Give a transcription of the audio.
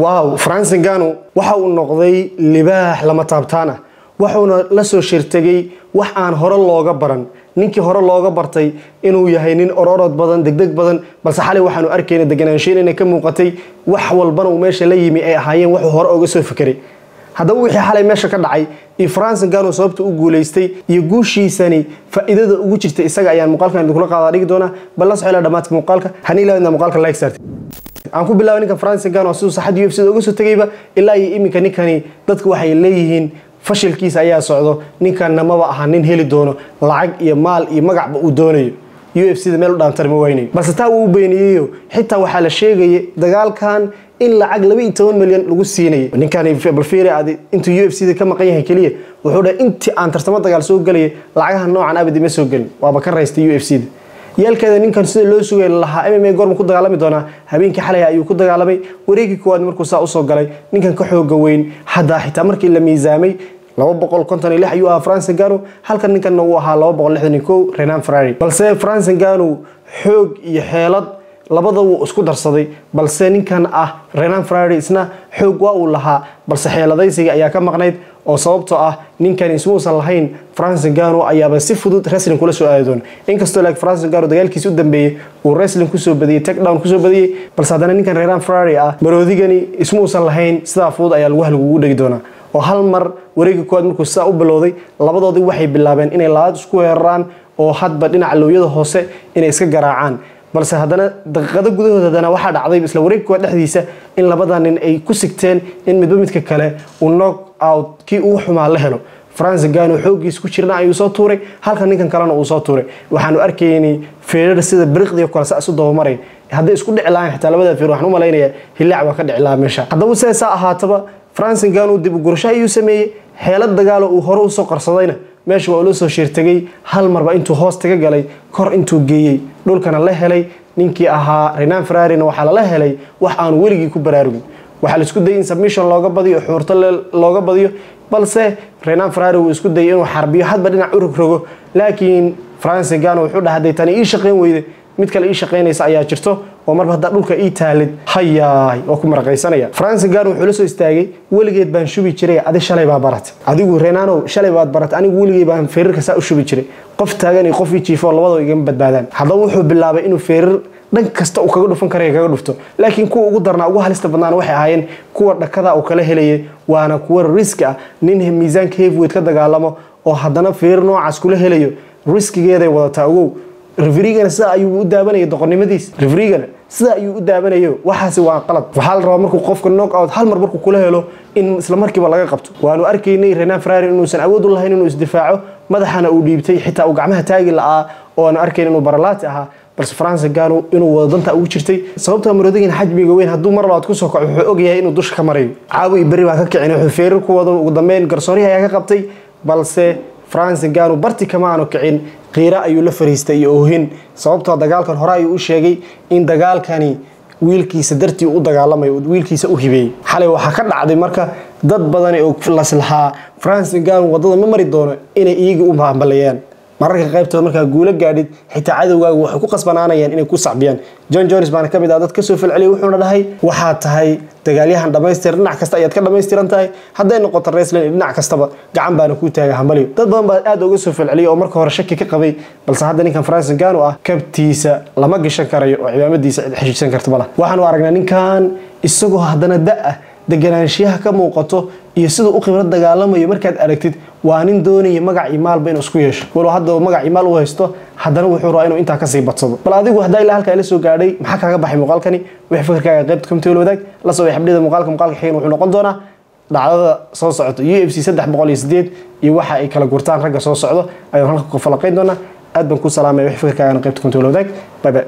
واو فرانس نغانو waxa uu noqday libaax lama taabtaana waxuna la soo shirtagay wax aan hore looga baran ninkii hore looga bartay inuu yahay nin ororod badan degdeg badan balse xalay waxaanu arkaynaa deganaanshiin inay ka muuqatay wax walbana uu meesha la yimi ay ahaayeen wax hore uga soo fikiray hadaba wixii xalay meesha ka dhacay France Ngannou sababta u guuleystay iyo guushiisani faa'iidada ugu jirtay isaga ayaan muuqaalkan kula qaada dhigi doona bal la socda dhamaadka muuqaalka haniilaadna muuqaalka like sarti aan ku bilaabay ninka France Ngannou sidoo saxad UFC uga soo tagayba ilaa iyo iminka ninkani dadku waxay leeyihiin fashilkiisa ayaa socdo ninkan namaba aha nin heli doono lacag iyo maal iyo magacba uu doonayo UFC da meel u dhaantar ma waynayo balse taa uu beeniyay xitaa waxa la sheegay dagaalkan in lacag 12 milyan lagu siinay ninkan balfiiri aadi intuu UFC da ka maqan yahay kaliya wuxuu dhahay intii aan tartamo dagaal soo galay lacagaha noocan abadi ma soo galin waaba ka raystay UFC da yalkeeda ninkan sida loo sugay lahaa MMA goorma ku dagaalami doona habeenkii xalay ayuu ku dagaalamay wareegii koowaad markuu saa u soo galay ninkan ka xoog weyn hada xitaa markii la miisaamay 256 ayuu ahaa France Ngannou halka ninkan uu ahaa 261 Renan Ferrari balse France Ngannou xoog iyo xeelad labadaba isku darsaday balse ninkan Renan Ferrari isna xoog waa uu lahaa balse xeeladaysiga ayaa ka maqnayd oo sababtoo ninkan ismuusan lahayn France Ngannou ayaaba si fudud wrestling kula soo aadoon inkastoo France Ngannou dagaalkiisa u dambeeyay uu wrestling ku soo badiyay takedown ku soo badiyay balse hadana ninkan Renan Ferrari maroodigani ismuusan lahayn sida fudud ayaa lagu halgu dhigi doona oo hal mar wareegii koowaad markuu saa u bilowday labadoodii waxay bilaabeen inay laad isku weeraraan oo hadba dhinaca looyada hoose inay iska garaacaan balse hadana daqiiqado gudahooda waxa dhacday isla wareegii koowaad dhexdiisa in labadan nin ay ku sigteen in midba kale uu knock out kii uu xumaa la helo France Ngannou xoogiis ku jirna ayuu soo tuuray halka ninkan kalena uu soo tuuray waxaanu arkaynay feerar sida biriqdiyo kala saas u doomaray haday isku dhici lahayn xitaa labada feer waxaan u maleynaya hilaac waa ka dhici lahaa meesha hadaba seesa ahaataba France Ngannou dib u gurasho ayuu sameeyay xeelad dagaal oo hore u soo qarsadayna meesha waa loo soo shirtagay hal marba intuu hoos taga galay kor intuu geeyay dhulkana la helay ninkii ahaa Renan Ferrari waxa la helay wax aan weligii ku baraarugin waxa la isku dayay in submission looga badiyo xuurta looga badiyo balse Renan Ferrari uu isku dayay inuu xarbiyo hadba dhinac u rogrogo laakiin France Ngannou wuxuu dhahay tani ii shaqeyn weyday mid kale ii shaqeynaysa ayaa jirto oo marba hada dhulka ii taalid hayaay oo ku marqaysanaya France Ngannou wuxuu la soo istaagay weligeed baan shubi jiray adi shalay baa barat adigu Renano shalay baad barat anigu weligeed baan feerarka saa u shubi jiray qof taagan iyo qof jiifo labadoo iga badbaadaan hadaba wuxuu bilaabay inuu feerar dhan kasta uu kaga dhufan karay kaga dhufto laakiin kuwa ugu darnaa ugu halista badnaan waxay ahaayeen kuwa dhakada uu kala helayay waana kuwa risk nin miisaanka heavyweight ka dagaalamo oo hadana feerar noocaas kula helayo riskigeeda wadataa ugu refereegana sida ayuu u daabanayay doqonnimadiis refereegana sida ayuu u daabanayo waxaasi waa qalad waxa la rabaa markuu qofka knock out hal mar markuu kula helo in isla markiiba laga qabto waanu arkaynay Renan Ferrari inuu san awood u lahayn inuu isdifaaco madaxana uu dhiibtay xitaa uu gacmaha taagi laa oo aan arkayn inuu baralaati ahaa balse France Ngannou inuu wadanta ugu jirtay sababta maroodigina xajmiga weyn haduu mar labaad ku soo kaco wuxuu ogyahay inuu dush ka marayo caawi bari baa ka kicin wuxuu feerar ku wado ugu dambeyn garsooriyaha ayaa ka qabtay balse France Ngannou barti kama aanu kicin qiira ayuu la fariistay iyo oohin sababtoo dagaalkan hore ayuu u sheegay in dagaalkani wiilkiisa dartii u dagaalamay wiilkiisa u hibay xalay waxa ka dhacday marka dad badan oo laslaha France Ngannou wadada ma mari doono inay iyaga u baambalayaan mararka qaybtooda marka guula gaadid xitaa cadawgaagu waxay ku qasbanaanayaan inay ku sacbiyaan John Jones baan ka mid ah dad ka soo falceliyay wuxuuna dhahay waxa tahay dagaalyahan dhameystir dhinac kasta ayaad ka dhameystiran tahay haday noqoto wrestling dhinac kastaba gacan baan ku taagay hambaliyo dad badan baa aad uga soo falceliyay oo marka hore shaki ka qabay balse hadda ninkan France Ngannou kabtiisa lama gashan karayo oo ciidamadiisa xishiisan karto bala waxaan u aragnaa ninkan isagoo hadana deganaanshiyaha ka muuqato iyo sidoo u khibrad dagaalamayo markaad aragtid waa nin doonaya magac iimaal inuu isku yeesho walo hadda magac iimaal u haysto hadana wuxuu rabaa inuu inta ka sii badsado bal adigu hadaa ilaa halka la soo gaadhay maxaa kaaga baxay muuqaalkani wixii fikirkaaga qaybta comment wadaag la soo xabdida muuqaalka xigeen wuxuu noqon doonaa dhacdada soo socota UFC 308 iyo waxa ay kala gurtaan ragga soo socdo ayaan halka ku falaqayn doonaa aad baan ku salaamay wixii fikirkaaga qaybta comment wadaag bye bye